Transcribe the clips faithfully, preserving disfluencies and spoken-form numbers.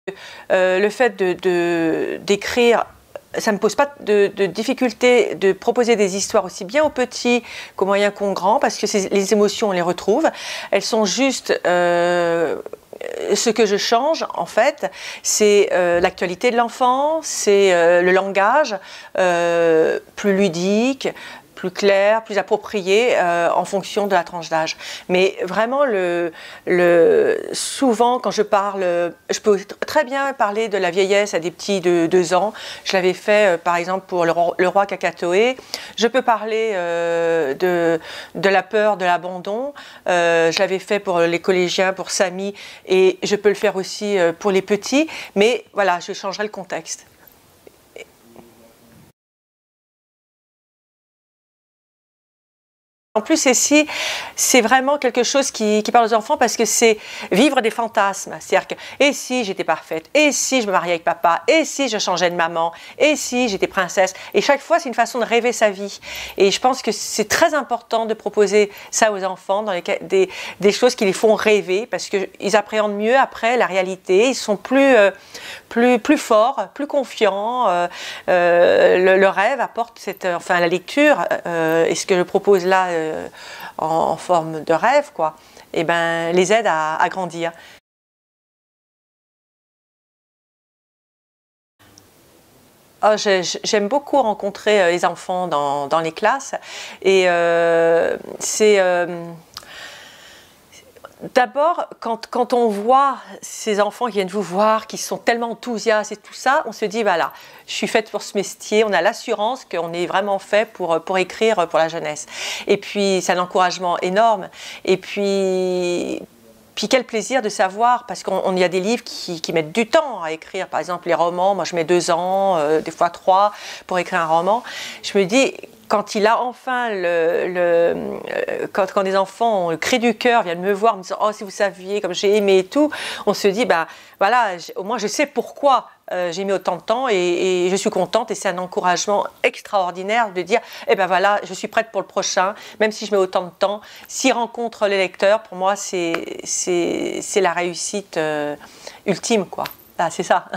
Euh, le fait de, de, d'écrire, ça ne me pose pas de, de difficulté de proposer des histoires aussi bien aux petits qu'aux moyens qu'aux grands, parce que les émotions, on les retrouve. Elles sont juste... Euh, ce que je change, en fait, c'est euh, l'actualité de l'enfant, c'est euh, le langage euh, plus ludique, plus clair, plus approprié euh, en fonction de la tranche d'âge. Mais vraiment, le, le, souvent, quand je parle, je peux très bien parler de la vieillesse à des petits de deux ans. Je l'avais fait, euh, par exemple, pour le, le roi Kakatoé. Je peux parler euh, de, de la peur, de l'abandon. Euh, je l'avais fait pour les collégiens, pour Samy, et je peux le faire aussi euh, pour les petits. Mais voilà, je changerai le contexte. En plus, ici, c'est vraiment quelque chose qui, qui parle aux enfants parce que c'est vivre des fantasmes. C'est-à-dire que, et si j'étais parfaite, et si je me mariais avec papa, et si je changeais de maman, et si j'étais princesse. Et chaque fois, c'est une façon de rêver sa vie. Et je pense que c'est très important de proposer ça aux enfants, dans les, des, des choses qui les font rêver, parce qu'ils appréhendent mieux après la réalité. Ils sont plus, euh, plus, plus forts, plus confiants. Euh, euh, le, le rêve apporte cette, enfin la lecture, euh, et ce que je propose là, euh, En, en forme de rêve, quoi, et ben, les aide à, à grandir. Oh, j'aime beaucoup rencontrer les enfants dans, dans les classes, et euh, c'est... Euh, D'abord, quand, quand on voit ces enfants qui viennent vous voir, qui sont tellement enthousiastes et tout ça, on se dit, voilà, je suis faite pour ce métier, on a l'assurance qu'on est vraiment fait pour, pour écrire pour la jeunesse. Et puis, c'est un encouragement énorme. Et puis... Puis quel plaisir de savoir, parce qu'il y a des livres qui, qui mettent du temps à écrire. Par exemple, les romans, moi je mets deux ans, euh, des fois trois, pour écrire un roman. Je me dis, quand il a enfin le... le euh, quand, quand des enfants ont le cri du cœur, viennent me voir, me disant « Oh, si vous saviez, comme j'ai aimé et tout », on se dit, ben voilà, au moins je sais pourquoi euh, j'ai mis autant de temps, et, et je suis contente, et c'est un encouragement extraordinaire de dire « Eh ben voilà, je suis prête pour le prochain, même si je mets autant de temps ». S'il rencontre les lecteurs, pour moi, c'est la réussite euh, ultime, quoi. Ah, c'est ça.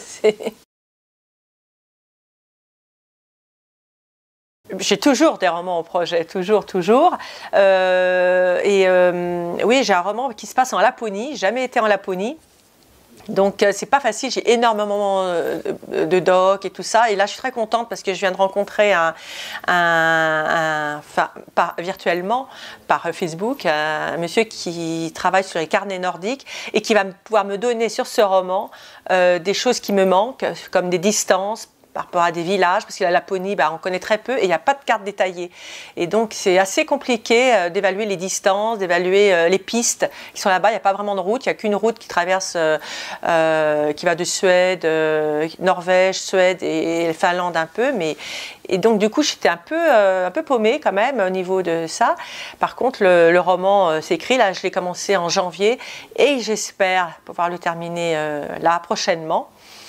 J'ai toujours des romans au projet, toujours, toujours. Euh, et euh, oui, j'ai un roman qui se passe en Laponie, jamais été en Laponie. Donc euh, c'est pas facile, j'ai énormément euh, de docs et tout ça, et là je suis très contente parce que je viens de rencontrer un, un, un enfin, par, virtuellement par Facebook un monsieur qui travaille sur les carnets nordiques et qui va pouvoir me donner sur ce roman euh, des choses qui me manquent, comme des distances par rapport à des villages, parce que la Laponie, bah, on connaît très peu et il n'y a pas de carte détaillée. Et donc c'est assez compliqué euh, d'évaluer les distances, d'évaluer euh, les pistes qui sont là-bas. Il n'y a pas vraiment de route, il n'y a qu'une route qui traverse, euh, euh, qui va de Suède, euh, Norvège, Suède et, et Finlande un peu. Mais, et donc du coup j'étais un peu, euh, un peu paumée quand même au niveau de ça. Par contre le, le roman euh, s'écrit, là je l'ai commencé en janvier et j'espère pouvoir le terminer euh, là prochainement.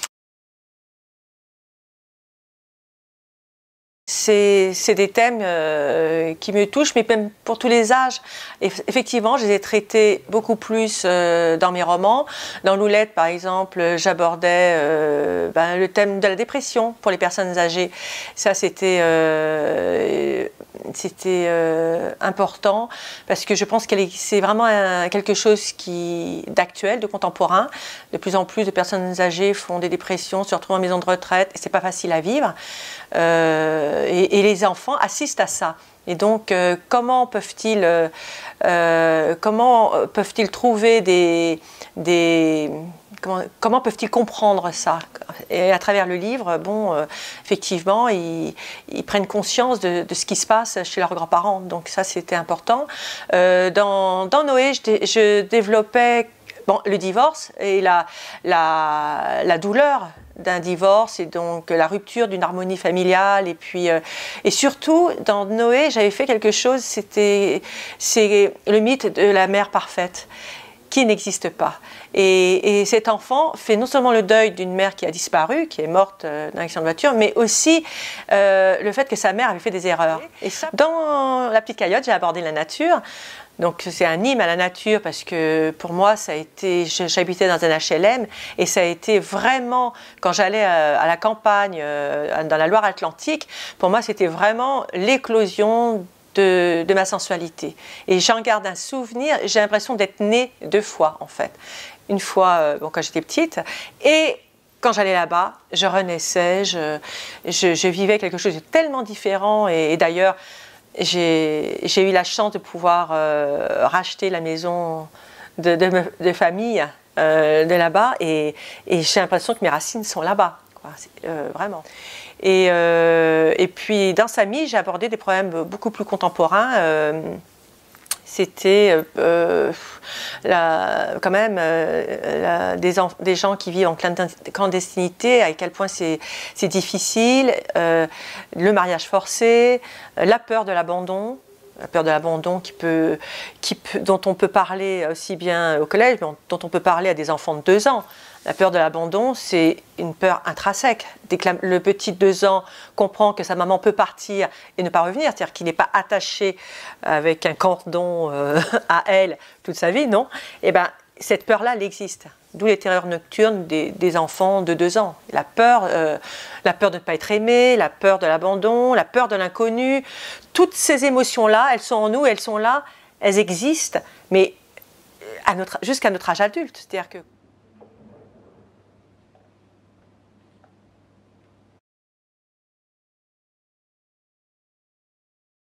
C'est des thèmes euh, qui me touchent, mais même pour tous les âges. Et effectivement, je les ai traités beaucoup plus euh, dans mes romans. Dans Loulette, par exemple, j'abordais euh, ben, le thème de la dépression pour les personnes âgées. Ça, c'était euh, c'était euh, important, parce que je pense que c'est vraiment un, quelque chose d'actuel, de contemporain. De plus en plus de personnes âgées font des dépressions, se retrouvent en maison de retraite, et c'est pas facile à vivre. Euh, et, et les enfants assistent à ça. Et donc, euh, comment peuvent-ils euh, euh, comment peuvent-ils trouver des... des comment comment peuvent-ils comprendre ça? Et à travers le livre, bon, euh, effectivement, ils, ils prennent conscience de, de ce qui se passe chez leurs grands-parents. Donc ça, c'était important. Euh, dans, dans Noé, je, je développais bon, le divorce et la, la, la douleur d'un divorce, et donc la rupture d'une harmonie familiale, et puis euh, et surtout dans Noé j'avais fait quelque chose, c'était c'est le mythe de la mère parfaite qui n'existe pas. Et, et cet enfant fait non seulement le deuil d'une mère qui a disparu, qui est morte euh, dans l'accident de voiture, mais aussi euh, le fait que sa mère avait fait des erreurs. Et ça, dans La Petite Caillotte, j'ai abordé la nature. Donc c'est un hymne à la nature parce que pour moi ça a été, j'habitais dans un H L M et ça a été vraiment, quand j'allais à, à la campagne, euh, dans la Loire-Atlantique, pour moi c'était vraiment l'éclosion de, de ma sensualité. Et j'en garde un souvenir, j'ai l'impression d'être née deux fois en fait. Une fois euh, bon, quand j'étais petite et quand j'allais là-bas, je renaissais, je, je, je vivais quelque chose de tellement différent et, et d'ailleurs j'ai eu la chance de pouvoir euh, racheter la maison de, de, de famille euh, de là-bas et, et j'ai l'impression que mes racines sont là-bas, euh, vraiment. Et, euh, et puis dans Samy, j'ai abordé des problèmes beaucoup plus contemporains. Euh, C'était euh, quand même euh, la, des, des gens qui vivent en clandestinité, à quel point c'est difficile, euh, le mariage forcé, la peur de l'abandon, la peur de l'abandon qui peut, qui peut, dont on peut parler aussi bien au collège, mais dont on peut parler à des enfants de deux ans. La peur de l'abandon, c'est une peur intrinsèque. Dès que la, le petit de deux ans comprend que sa maman peut partir et ne pas revenir, c'est-à-dire qu'il n'est pas attaché avec un cordon euh, à elle toute sa vie, non, et ben, cette peur-là, elle existe. D'où les terreurs nocturnes des, des enfants de deux ans. La peur, euh, la peur de ne pas être aimé, la peur de l'abandon, la peur de l'inconnu. Toutes ces émotions-là, elles sont en nous, elles sont là, elles existent, mais jusqu'à notre âge adulte. C'est-à-dire que